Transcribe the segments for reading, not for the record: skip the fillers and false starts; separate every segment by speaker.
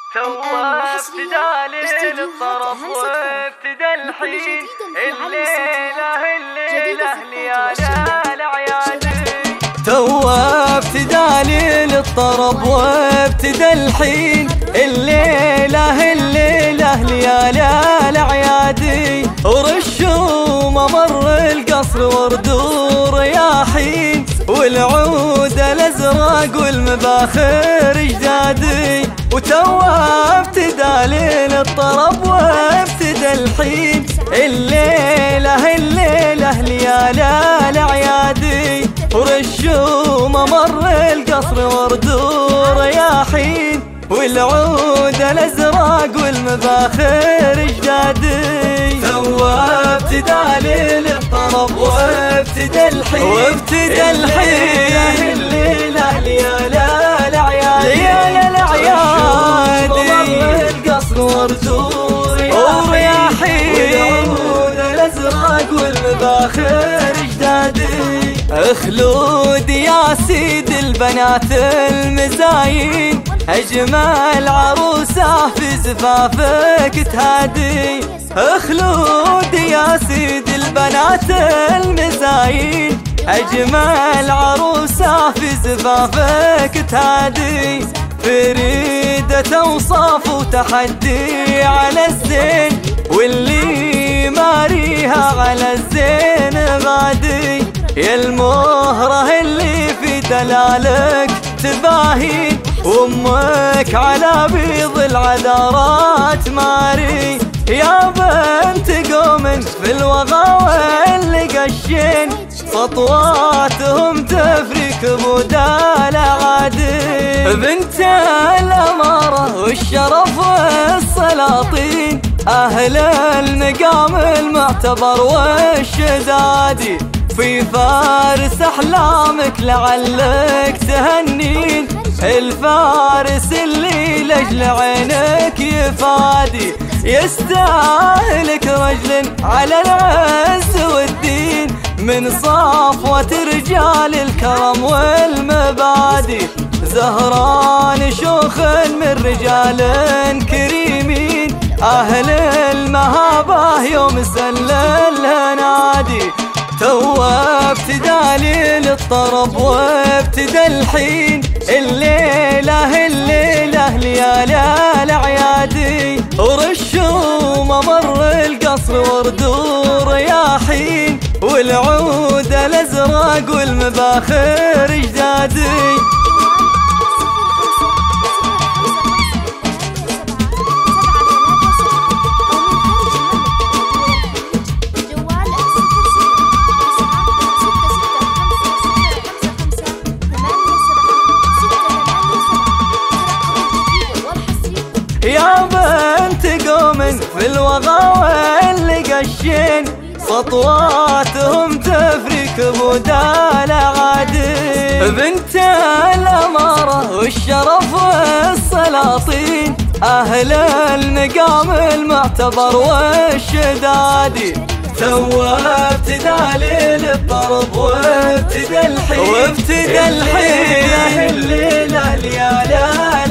Speaker 1: ابتدى للطرب وابتدى الحين الليلة ليالي الأعياد.
Speaker 2: ابتدى للطرب وابتدى الحين الليلة ليالي الأعياد. ورشوا ممر القصر ورد ورياحين والعود الأزرق والمباخر جدادي. ابتدى للطرب وابتدى الحين الليلة ليالي الأعياد. ورشوا ممر القصر ورد ورياحين والعود الأزرق والمباخر جدادي. ابتدى للطرب وابتدى الحين الليلة ليالي الأعياد. القصر ورد ورياحين والعود الأزرق والمباخر جدادي. خلود يا سيد البنات المزاين أجمل عروسة في زفافك تهادي. خلود يا سيد البنات المزاين أجمل عروسة في زفافك تهادي. فريدة أوصاف وتحدي على الزين واللي ماريها على الزين بادي. يا المهرة اللي في دلالك تباهي وامك على بيض العذارات ماري. يا بنت قوم في الوغى واللي قشين خطواتهم تفريك بدال عادي. بنت الأمارة والشرف والسلاطين أهل المقام المعتبر والشدادي. في فارس أحلامك لعلك تهنين الفارس اللي لجل عينك يفادي. يستاهلك رجل على العز والدين من صفوة رجال الكرم والمبادئ. زهران شوخ من رجال كريمين أهل المهابة يوم سلل نادي. ابتدى للطرب وابتدى الحين الليلة ليالي الأعياد. ورشوا ممر القصر ورد ورياحين والعود الأزرق والمباخر جدادي. يا بنت قوم في الوغى واللي قشين خطواتهم تفريك بدال عادي. بنت الأمارة والشرف والسلاطين أهل المقام المعتبر والشدادي. ابتدى للطرب وابتدى الحين الليلة ليالي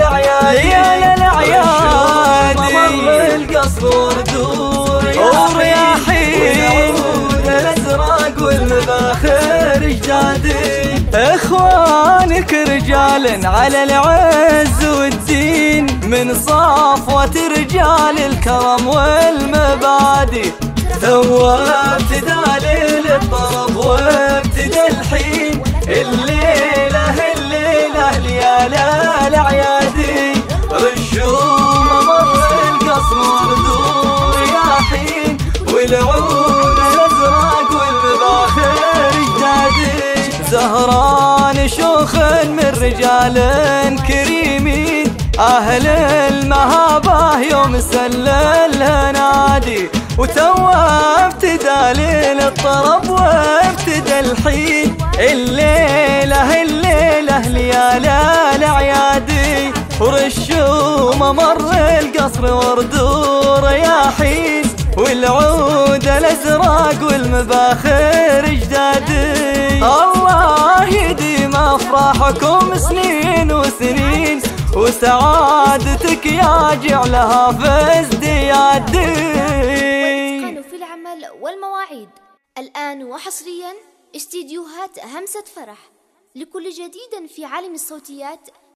Speaker 2: الأعياد. ممر القصر ورد ورياحين والعود الأزرق والمباخر جدادي. إخوانك رجال على العز والدين من صفوة رجال الكرم والمبادئ. ابتدى للطرب وابتدى الحين الليلة ليالي الأعياد. رشوا ممر القصر ورد ورياحين والعود الأزرق والمباخر جدادي. زهران شوخ من رجال كريمين أهل المهابة يوم سلل نادي. ابتدى للطرب وابتدى الحين الليلة ليالي الأعياد. ورشوا ممر القصر ورد ورياحين والعود الأزرق والمباخر جدادي. الله يديم أفراحكم سنين وسنين وسعادتك يا جعلها في ازديادي.
Speaker 3: والإتقان في العمل والمواعيد. الآن وحصريا استديوهات همسة فرح. لكل جديد في عالم الصوتيات